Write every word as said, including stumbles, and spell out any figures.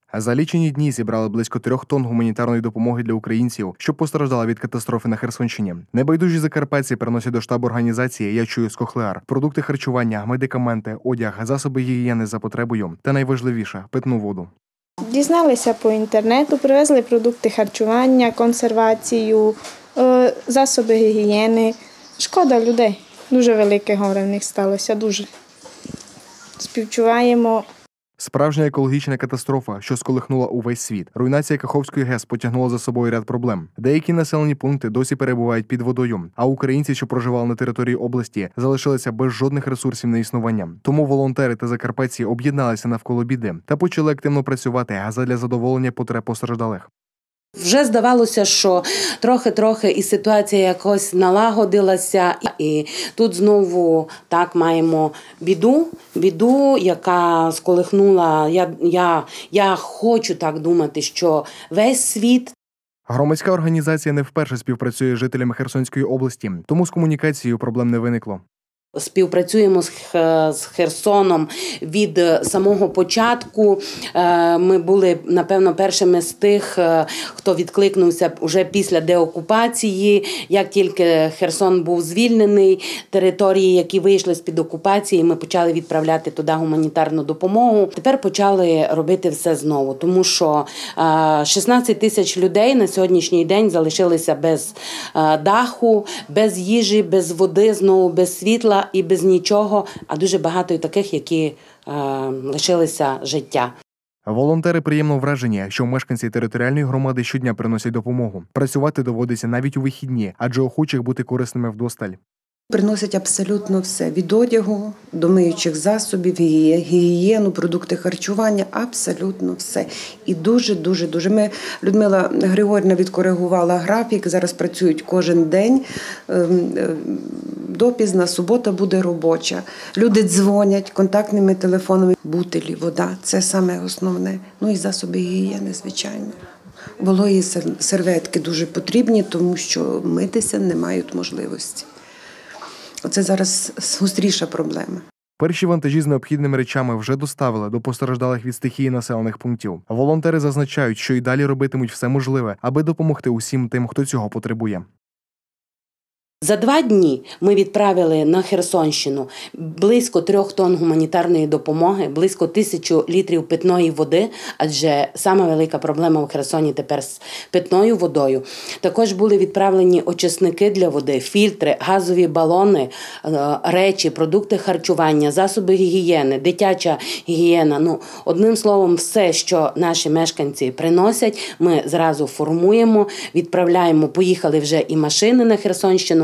За лічені дні зібрали близько трьох тонн гуманітарної допомоги для українців, що постраждали від катастрофи на Херсонщині. Небайдужі закарпатці приносять до штабу організації «Я чую Скохлеар» продукти харчування, медикаменти, одяг, засоби гігієни за потребою та найважливіше – питну воду. Дізналися по інтернету, привезли продукти харчування, консервацію, засоби гігієни. Шкода людей. Дуже велике горе в них сталося, дуже. Співчуваємо. Справжня екологічна катастрофа, що сколихнула увесь світ. Руйнація Каховської ГЕС потягнула за собою ряд проблем. Деякі населені пункти досі перебувають під водою, а українці, що проживали на території області, залишилися без жодних ресурсів на існування. Тому волонтери та закарпатці об'єдналися навколо біди та почали активно працювати задля задоволення потреб постраждалих. Вже здавалося, що трохи-трохи і ситуація якось налагодилася. І тут знову так маємо біду, біду, яка сколихнула, я, я, я хочу так думати, що весь світ. Громадська організація не вперше співпрацює з жителями Херсонської області, тому з комунікацією проблем не виникло. Співпрацюємо з Херсоном від самого початку. Ми були, напевно, першими з тих, хто відкликнувся вже після деокупації. Як тільки Херсон був звільнений, території, які вийшли з-під окупації, ми почали відправляти туди гуманітарну допомогу. Тепер почали робити все знову, тому що шістнадцять тисяч людей на сьогоднішній день залишилися без даху, без їжі, без води, знову без світла. І без нічого, а дуже багато і таких, які е, лишилися життя. Волонтери приємно вражені, що мешканці територіальної громади щодня приносять допомогу. Працювати доводиться навіть у вихідні, адже охочих бути корисними вдосталь. Приносять абсолютно все. Від одягу, до миючих засобів, гігієну, продукти харчування, абсолютно все. І дуже-дуже-дуже. Ми, Людмила Григорівна відкоригувала графік, зараз працюють кожен день. Допізна, субота буде робоча. Люди дзвонять контактними телефонами. Бутилі, вода – це саме основне. Ну і засоби гігієни, звичайно. Вологі серветки дуже потрібні, тому що митися не мають можливості. Оце зараз гостріша проблема. Перші вантажі з необхідними речами вже доставили до постраждалих від стихії населених пунктів. Волонтери зазначають, що й далі робитимуть все можливе, аби допомогти усім тим, хто цього потребує. За два дні ми відправили на Херсонщину близько трьох тонн гуманітарної допомоги, близько тисячу літрів питної води, адже сама велика проблема в Херсоні тепер з питною водою. Також були відправлені очисники для води, фільтри, газові балони, речі, продукти харчування, засоби гігієни, дитяча гігієна. Ну, одним словом, все, що наші мешканці приносять, ми зразу формуємо, відправляємо, поїхали вже і машини на Херсонщину.